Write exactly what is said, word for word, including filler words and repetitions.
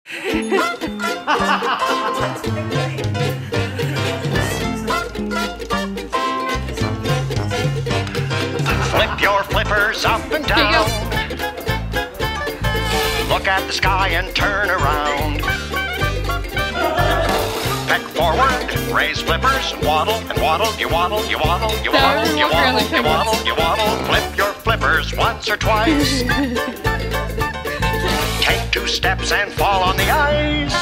Flip your flippers up and down. Look at the sky and turn around. Peck forward, raise flippers, and waddle and waddle. You waddle, you waddle, you waddle, you waddle, you waddle, you waddle. Flip your flippers once or twice. Take two steps and fall on the ice.